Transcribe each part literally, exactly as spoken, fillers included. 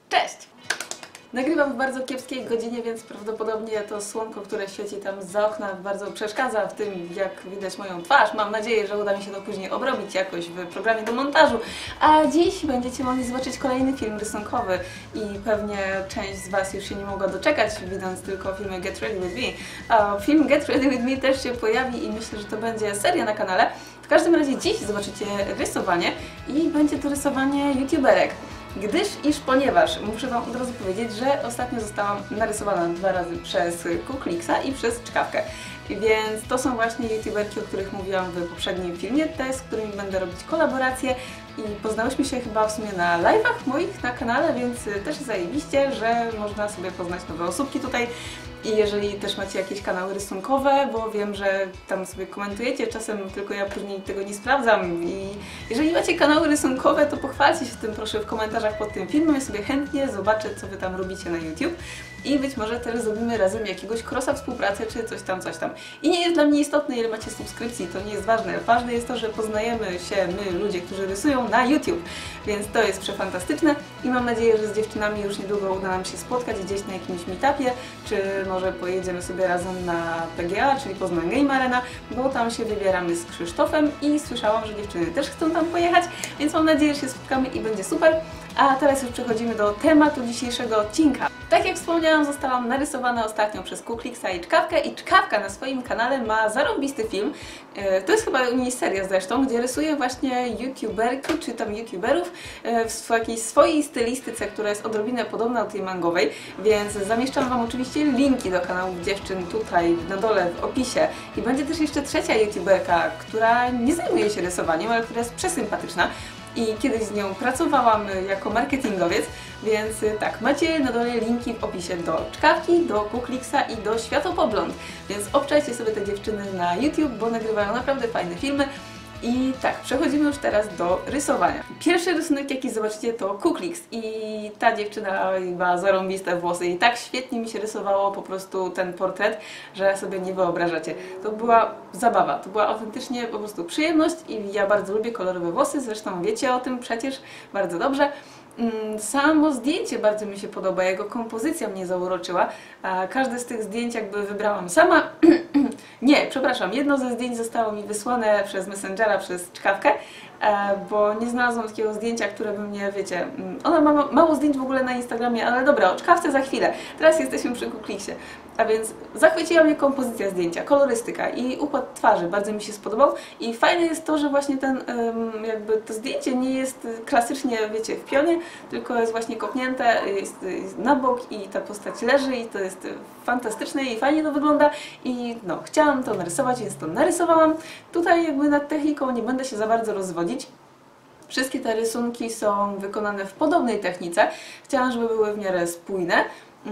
Cześć! Nagrywam w bardzo kiepskiej godzinie, więc prawdopodobnie to słonko, które świeci tam zza okna, bardzo przeszkadza w tym, jak widać moją twarz. Mam nadzieję, że uda mi się to później obrobić jakoś w programie do montażu. A dziś będziecie mogli zobaczyć kolejny film rysunkowy i pewnie część z Was już się nie mogła doczekać, widząc tylko filmy Get Ready With Me. A film Get Ready With Me też się pojawi i myślę, że to będzie seria na kanale. W każdym razie dziś zobaczycie rysowanie i będzie to rysowanie youtuberek. Gdyż, iż ponieważ muszę Wam od razu powiedzieć, że ostatnio zostałam narysowana dwa razy przez Kuclixa i przez Czkawkę. Więc to są właśnie youtuberki, o których mówiłam w poprzednim filmie, te, z którymi będę robić kolaboracje i poznałyśmy się chyba w sumie na live'ach moich na kanale, więc też zajebiście, że można sobie poznać nowe osóbki tutaj. I jeżeli też macie jakieś kanały rysunkowe, bo wiem, że tam sobie komentujecie, czasem tylko ja później tego nie sprawdzam i jeżeli macie kanały rysunkowe, to pochwalcie się tym proszę w komentarzach pod tym filmem, ja sobie chętnie zobaczę, co Wy tam robicie na YouTube i być może też zrobimy razem jakiegoś crossa współpracy, czy coś tam, coś tam. I nie jest dla mnie istotne, ile macie subskrypcji, to nie jest ważne. Ważne jest to, że poznajemy się my, ludzie, którzy rysują na YouTube, więc to jest przefantastyczne i mam nadzieję, że z dziewczynami już niedługo uda nam się spotkać gdzieś na jakimś meetupie, czy może pojedziemy sobie razem na P G A, czyli Poznań Game Arena, bo tam się wybieramy z Krzysztofem i słyszałam, że dziewczyny też chcą tam pojechać, więc mam nadzieję, że się spotkamy i będzie super. A teraz już przechodzimy do tematu dzisiejszego odcinka. Tak jak wspomniałam, zostałam narysowana ostatnio przez Kuclixa i Czkawkę i Czkawka na swoim kanale ma zarąbisty film. To jest chyba u niej seria zresztą, gdzie rysuje właśnie youtuberki, czy tam youtuberów w jakiejś swojej stylistyce, która jest odrobinę podobna do tej mangowej, więc zamieszczam Wam oczywiście linki do kanałów dziewczyn tutaj na dole w opisie. I będzie też jeszcze trzecia youtuberka, która nie zajmuje się rysowaniem, ale która jest przesympatyczna. I kiedyś z nią pracowałam jako marketingowiec, więc tak, macie na dole linki w opisie do Czkawki, do Kuclixa i do Światopogląd, więc obczajcie sobie te dziewczyny na YouTube, bo nagrywają naprawdę fajne filmy. I tak, przechodzimy już teraz do rysowania. Pierwszy rysunek, jaki zobaczycie, to Kuclix i ta dziewczyna ma zarąbiste włosy i tak świetnie mi się rysowało po prostu ten portret, że sobie nie wyobrażacie. To była zabawa, to była autentycznie po prostu przyjemność i ja bardzo lubię kolorowe włosy, zresztą wiecie o tym przecież bardzo dobrze. Samo zdjęcie bardzo mi się podoba, jego kompozycja mnie zauroczyła. Każde z tych zdjęć jakby wybrałam sama. Nie, przepraszam, jedno ze zdjęć zostało mi wysłane przez Messengera, przez Czkawkę, bo nie znalazłam takiego zdjęcia, które by mnie, wiecie, ona ma mało zdjęć w ogóle na Instagramie, ale dobra, o Czkawce za chwilę. Teraz jesteśmy przy Kuclixie. A więc zachwyciła mnie kompozycja zdjęcia, kolorystyka i układ twarzy, bardzo mi się spodobał i fajne jest to, że właśnie ten, jakby to zdjęcie nie jest klasycznie, wiecie, w pionie, tylko jest właśnie kopnięte, jest, jest na bok i ta postać leży i to jest fantastyczne i fajnie to wygląda i no, chciałam to narysować, więc to narysowałam. Tutaj jakby nad techniką nie będę się za bardzo rozwodzić. Wszystkie te rysunki są wykonane w podobnej technice. Chciałam, żeby były w miarę spójne.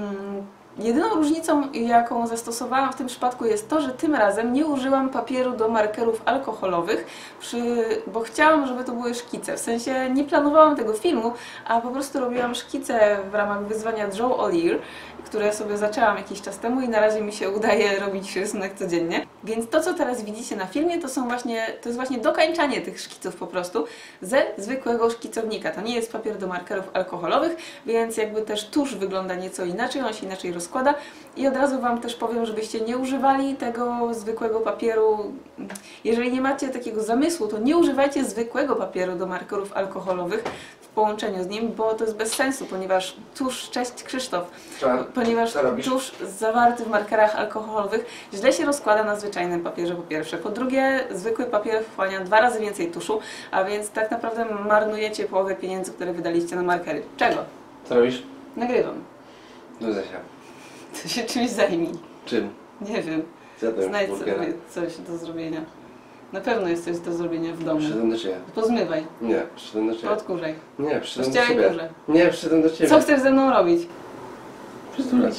Jedyną różnicą, jaką zastosowałam w tym przypadku jest to, że tym razem nie użyłam papieru do markerów alkoholowych, przy, bo chciałam, żeby to były szkice. W sensie nie planowałam tego filmu, a po prostu robiłam szkice w ramach wyzwania Draw All Year, które sobie zaczęłam jakiś czas temu i na razie mi się udaje robić rysunek codziennie. Więc to, co teraz widzicie na filmie, to są właśnie, to jest właśnie dokańczanie tych szkiców po prostu ze zwykłego szkicownika. To nie jest papier do markerów alkoholowych, więc jakby też tusz wygląda nieco inaczej, on się inaczej rozkłada. I od razu Wam też powiem, żebyście nie używali tego zwykłego papieru. Jeżeli nie macie takiego zamysłu, to nie używajcie zwykłego papieru do markerów alkoholowych w połączeniu z nim, bo to jest bez sensu, ponieważ tusz, cześć Krzysztof, Co? ponieważ tusz zawarty w markerach alkoholowych źle się rozkłada na zwyczajnym papierze po pierwsze. Po drugie, zwykły papier wchłania dwa razy więcej tuszu, a więc tak naprawdę marnujecie połowę pieniędzy, które wydaliście na markery. Czego? Co robisz? Nagrywam. Nudzę się. To się czymś zajmij. Czym? Nie wiem. Znajdź sobie coś do zrobienia. Na pewno jest coś do zrobienia w domu. Przyszedłem do Ciebie. Pozmywaj. Nie, przyszedłem do Ciebie. Odkurzaj. Nie, przyszedłem do Ciebie. Kurze. Nie, przyszedłem do Ciebie. Co chcesz ze mną robić? Przytulać.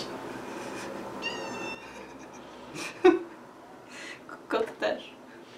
Kot też.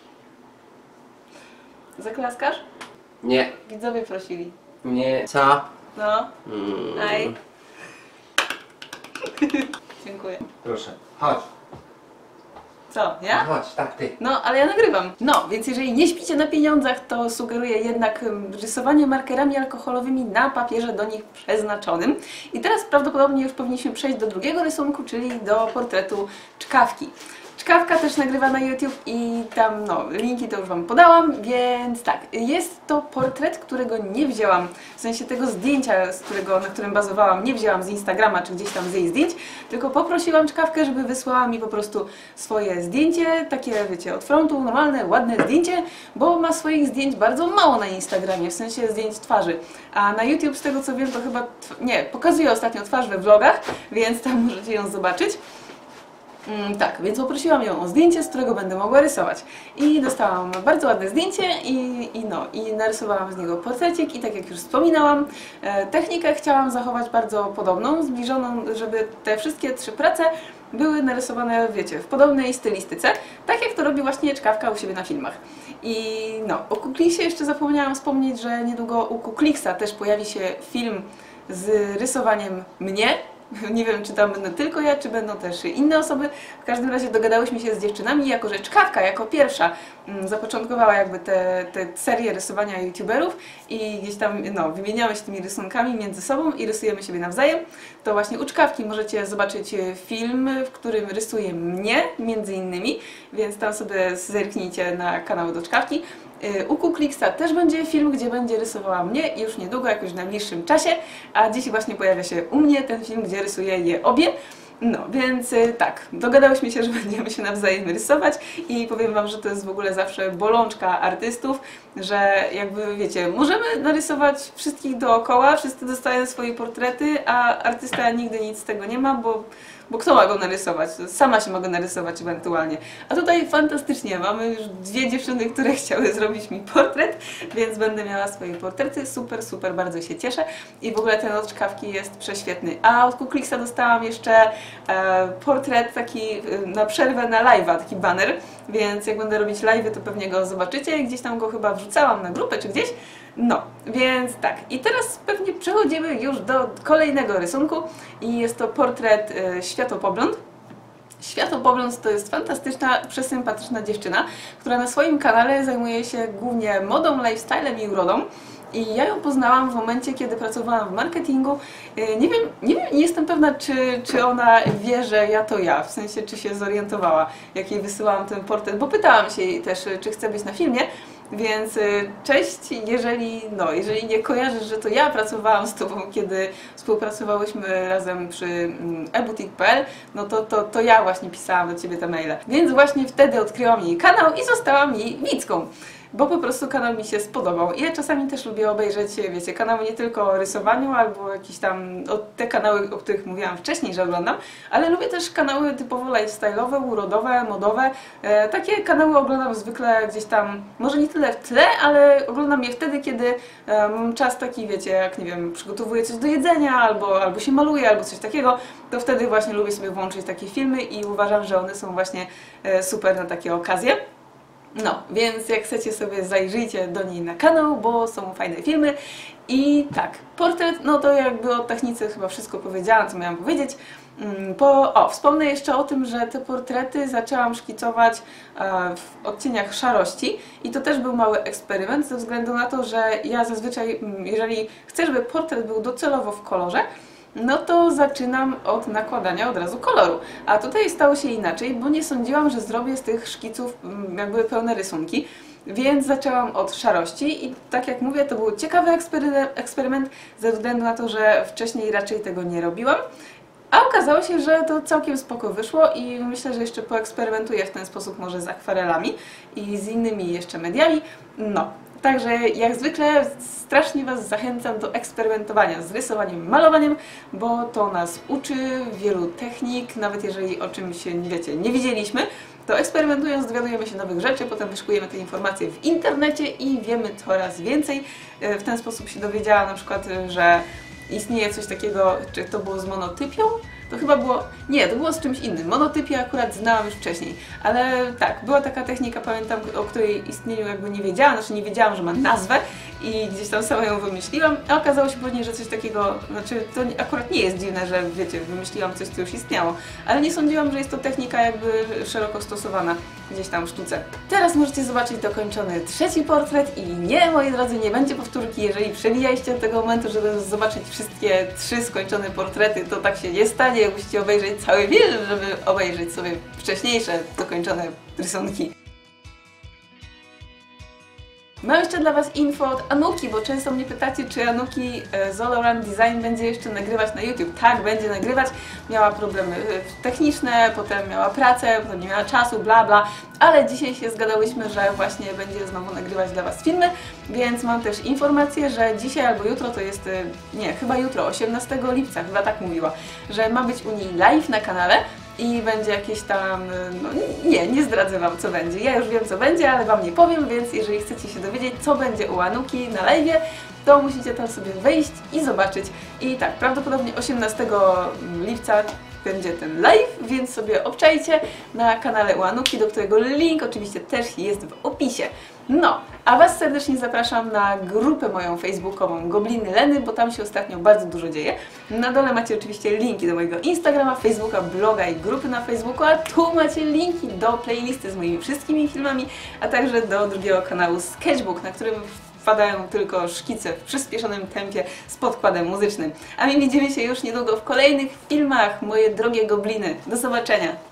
Zaklaskasz? Nie. Widzowie prosili. Nie. Co? No. Mm. Aj. Dziękuję. Proszę. Chodź. Co, ja? Chodź, tak, ty. No, ale ja nagrywam. No, więc jeżeli nie śpicie na pieniądzach, to sugeruję jednak ym, rysowanie markerami alkoholowymi na papierze do nich przeznaczonym. I teraz prawdopodobnie już powinniśmy przejść do drugiego rysunku, czyli do portretu czkawki. Czkawka też nagrywa na YouTube i tam, no, linki to już Wam podałam, więc tak, jest to portret, którego nie wzięłam, w sensie tego zdjęcia, z którego, na którym bazowałam, nie wzięłam z Instagrama czy gdzieś tam z jej zdjęć, tylko poprosiłam czkawkę, żeby wysłała mi po prostu swoje zdjęcie, takie, wiecie, od frontu, normalne, ładne zdjęcie, bo ma swoich zdjęć bardzo mało na Instagramie, w sensie zdjęć twarzy, a na YouTube, z tego co wiem, to chyba, nie, pokazuje ostatnio twarz we vlogach, więc tam możecie ją zobaczyć. Mm, tak, więc poprosiłam ją o zdjęcie, z którego będę mogła rysować. I dostałam bardzo ładne zdjęcie i, i no, i narysowałam z niego portrecik i tak jak już wspominałam, e, technikę chciałam zachować bardzo podobną, zbliżoną, żeby te wszystkie trzy prace były narysowane, wiecie, w podobnej stylistyce, tak jak to robi właśnie czkawka u siebie na filmach. I no, o Kukliksie jeszcze zapomniałam wspomnieć, że niedługo u Kukliksa też pojawi się film z rysowaniem mnie. Nie wiem, czy tam będę tylko ja, czy będą też inne osoby. W każdym razie dogadałyśmy się z dziewczynami, jako że czkawka jako pierwsza mm, zapoczątkowała jakby tę te, te serię rysowania youtuberów i gdzieś tam no, wymieniamy się tymi rysunkami między sobą i rysujemy siebie nawzajem. To właśnie u czkawki możecie zobaczyć film, w którym rysuje mnie, między innymi, więc tam sobie zerknijcie na kanał do czkawki. U Kukliksa też będzie film, gdzie będzie rysowała mnie już niedługo, jakoś w najbliższym czasie, a dziś właśnie pojawia się u mnie ten film, gdzie rysuję je obie. No, więc tak, dogadałyśmy się, że będziemy się nawzajem rysować i powiem Wam, że to jest w ogóle zawsze bolączka artystów, że jakby wiecie, możemy narysować wszystkich dookoła, wszyscy dostają swoje portrety, a artysta nigdy nic z tego nie ma, bo Bo kto ma go narysować? Sama się mogę narysować ewentualnie. A tutaj fantastycznie, mamy już dwie dziewczyny, które chciały zrobić mi portret, więc będę miała swoje portrety. Super, super, bardzo się cieszę. I w ogóle ten od czkawki jest prześwietny. A od Kukliksa dostałam jeszcze e, portret taki e, na przerwę na live'a, taki banner, więc jak będę robić live'y, to pewnie go zobaczycie. Gdzieś tam go chyba wrzucałam na grupę czy gdzieś. No, więc tak. I teraz pewnie przechodzimy już do kolejnego rysunku i jest to portret e, Światopogląd. Światopogląd to jest fantastyczna, przesympatyczna dziewczyna, która na swoim kanale zajmuje się głównie modą, lifestylem i urodą. I ja ją poznałam w momencie, kiedy pracowałam w marketingu. Nie wiem, nie wiem, nie jestem pewna, czy, czy ona wie, że ja to ja, w sensie, czy się zorientowała, jak jej wysyłałam ten portret, bo pytałam się jej też, czy chce być na filmie. Więc cześć, jeżeli, no, jeżeli nie kojarzysz, że to ja pracowałam z Tobą, kiedy współpracowałyśmy razem przy eboutique kropka p l, no to, to, to ja właśnie pisałam do Ciebie te maile. Więc właśnie wtedy odkryłam jej kanał i zostałam jej widzką. Bo po prostu kanał mi się spodobał. I ja czasami też lubię obejrzeć, wiecie, kanały nie tylko o rysowaniu, albo jakieś tam, o te kanały, o których mówiłam wcześniej, że oglądam, ale lubię też kanały typowo lifestyle'owe, urodowe, modowe. E, takie kanały oglądam zwykle gdzieś tam, może nie tyle w tle, ale oglądam je wtedy, kiedy e, mam czas taki, wiecie, jak nie wiem, przygotowuję coś do jedzenia, albo, albo się maluję, albo coś takiego, to wtedy właśnie lubię sobie włączyć takie filmy i uważam, że one są właśnie e, super na takie okazje. No, więc jak chcecie sobie zajrzyjcie do niej na kanał, bo są fajne filmy. I tak, portret, no to jakby o technice chyba wszystko powiedziałam, co miałam powiedzieć. Po, o, wspomnę jeszcze o tym, że te portrety zaczęłam szkicować w odcieniach szarości i to też był mały eksperyment ze względu na to, że ja zazwyczaj, jeżeli chcę, żeby portret był docelowo w kolorze, no to zaczynam od nakładania od razu koloru. A tutaj stało się inaczej, bo nie sądziłam, że zrobię z tych szkiców jakby pełne rysunki, więc zaczęłam od szarości i tak jak mówię, to był ciekawy eksperyment ze względu na to, że wcześniej raczej tego nie robiłam. A okazało się, że to całkiem spoko wyszło i myślę, że jeszcze poeksperymentuję w ten sposób może z akwarelami i z innymi jeszcze mediami. No. Także jak zwykle strasznie Was zachęcam do eksperymentowania z rysowaniem, malowaniem, bo to nas uczy wielu technik, nawet jeżeli o czymś, wiecie, nie widzieliśmy, to eksperymentując dowiadujemy się nowych rzeczy, potem wyszukujemy te informacje w internecie i wiemy coraz więcej. W ten sposób się dowiedziałam na przykład, że istnieje coś takiego, czy to było z monotypią, To chyba było, nie, to było z czymś innym. Monotypie akurat znałam już wcześniej, ale tak, była taka technika, pamiętam, o której istnieniu jakby nie wiedziałam, znaczy nie wiedziałam, że ma nazwę i gdzieś tam sama ją wymyśliłam, a okazało się później, że coś takiego, znaczy to akurat nie jest dziwne, że wiecie, wymyśliłam coś, co już istniało, ale nie sądziłam, że jest to technika jakby szeroko stosowana gdzieś tam w sztuce. Teraz możecie zobaczyć dokończony trzeci portret i nie, moi drodzy, nie będzie powtórki. Jeżeli przebijaliście do tego momentu, żeby zobaczyć wszystkie trzy skończone portrety, to tak się nie stanie. Musicie obejrzeć cały film, żeby obejrzeć sobie wcześniejsze dokończone rysunki. Mam jeszcze dla Was info od Anuki, bo często mnie pytacie, czy Anuki z All Around Design będzie jeszcze nagrywać na YouTube. Tak, będzie nagrywać. Miała problemy techniczne, potem miała pracę, potem nie miała czasu, bla bla, ale dzisiaj się zgadałyśmy, że właśnie będzie znowu nagrywać dla Was filmy, więc mam też informację, że dzisiaj albo jutro, to jest, nie, chyba jutro, osiemnastego lipca, chyba tak mówiła, że ma być u niej live na kanale, i będzie jakieś tam, no nie, nie zdradzę Wam, co będzie. Ja już wiem, co będzie, ale Wam nie powiem, więc jeżeli chcecie się dowiedzieć, co będzie u Anuki na live'ie, to musicie tam sobie wejść i zobaczyć. I tak, prawdopodobnie osiemnastego lipca będzie ten live, więc sobie obczajcie na kanale u Anuki, do którego link oczywiście też jest w opisie. No, a Was serdecznie zapraszam na grupę moją facebookową Gobliny Leny, bo tam się ostatnio bardzo dużo dzieje. Na dole macie oczywiście linki do mojego Instagrama, Facebooka, bloga i grupy na Facebooku, a tu macie linki do playlisty z moimi wszystkimi filmami, a także do drugiego kanału Sketchbook, na którym wpadają tylko szkice w przyspieszonym tempie z podkładem muzycznym. A my widzimy się już niedługo w kolejnych filmach, moje drogie gobliny. Do zobaczenia!